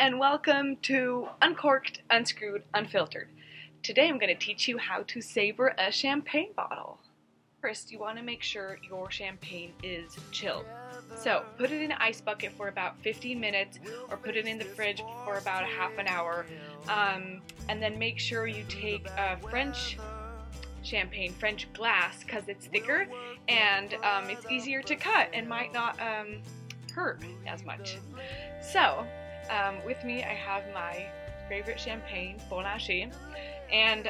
and welcome to Uncorked, Unscrewed, Unfiltered. Today I'm going to teach you how to saber a champagne bottle. First, you want to make sure your champagne is chilled. So put it in an ice bucket for about 15 minutes or put it in the fridge for about a half an hour. And then make sure you take a French champagne, French glass, because it's thicker and it's easier to cut and might not hurt as much. So with me I have my favorite champagne, Bollanché, and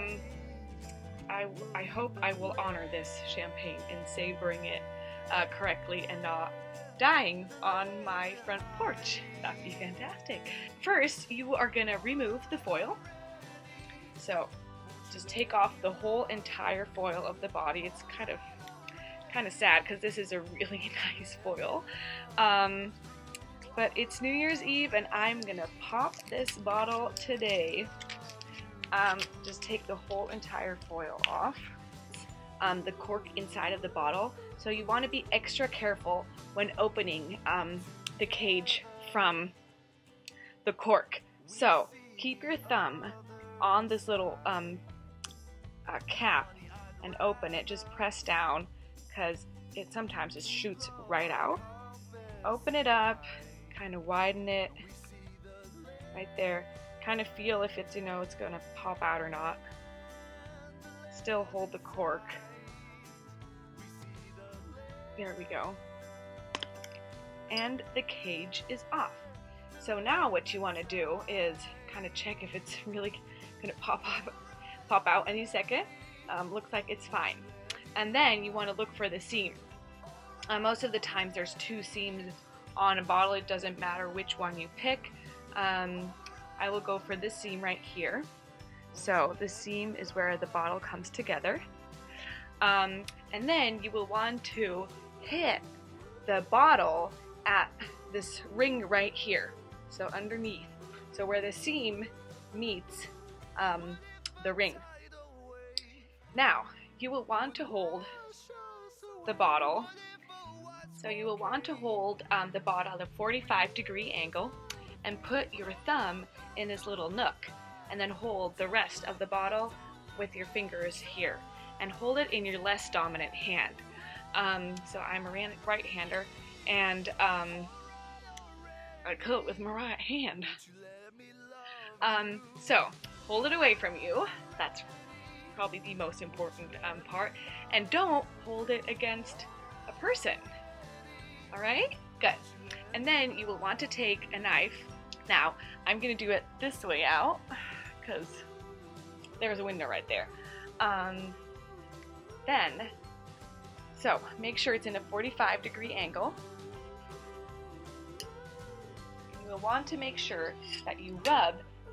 I hope I will honor this champagne in sabering it correctly and not dying on my front porch. That'd be fantastic. First, you are gonna remove the foil. So just take off the whole entire foil of the body. It's kind of sad because this is a really nice foil. But it's New Year's Eve and I'm gonna pop this bottle today. Just take the whole entire foil off. The cork inside of the bottle. So you want to be extra careful when opening the cage from the cork. So keep your thumb on this little cap and open it. Just press down because it sometimes just shoots right out. Open it up, kind of widen it right there. Kind of feel if it's, it's going to pop out or not. Still hold the cork. There we go. And the cage is off. So now what you want to do is kind of check if it's really going to pop out any second. Looks like it's fine. And then you want to look for the seam. Most of the times there's two seams on a bottle. It doesn't matter which one you pick. I will go for this seam right here. So the seam is where the bottle comes together. And then you will want to hit the bottle at this ring right here. So underneath. So where the seam meets the ring. Now, you will want to hold the bottle. So you will want to hold the bottle at a 45-degree angle and put your thumb in this little nook and then hold the rest of the bottle with your fingers here and hold it in your less dominant hand. So I'm a right-hander and I cut it with my right hand. So hold it away from you. That's probably the most important part. And don't hold it against a person. Alright? Good. And then you will want to take a knife. Now, I'm going to do it this way out because there's a window right there. So make sure it's in a 45-degree angle. You will want to make sure that you rub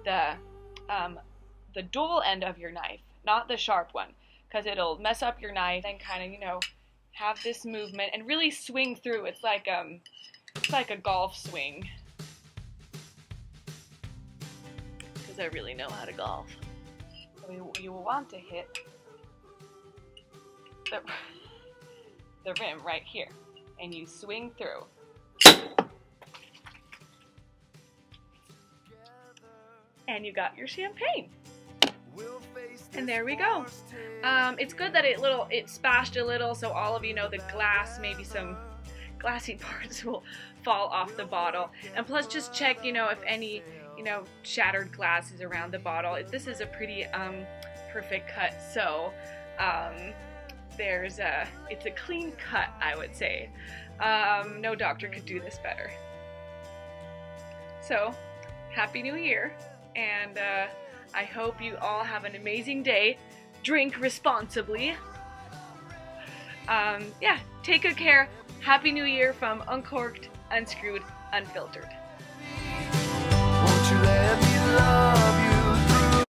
the dull end of your knife, not the sharp one, because it'll mess up your knife and kind of, have this movement and really swing through. It's like a golf swing. Because I really know how to golf. So you will want to hit the rim right here, and you swing through. And you got your champagne. And there we go. It's good that it splashed a little, so all of the glass, maybe some glassy parts will fall off the bottle. And plus just check, if any, shattered glass is around the bottle. This is a pretty perfect cut, so it's a clean cut, I would say. No doctor could do this better. So, Happy New Year, and I hope you all have an amazing day. Drink responsibly. Yeah, take good care. Happy New Year from Uncorked, Unscrewed, Unfiltered. Won't you let me love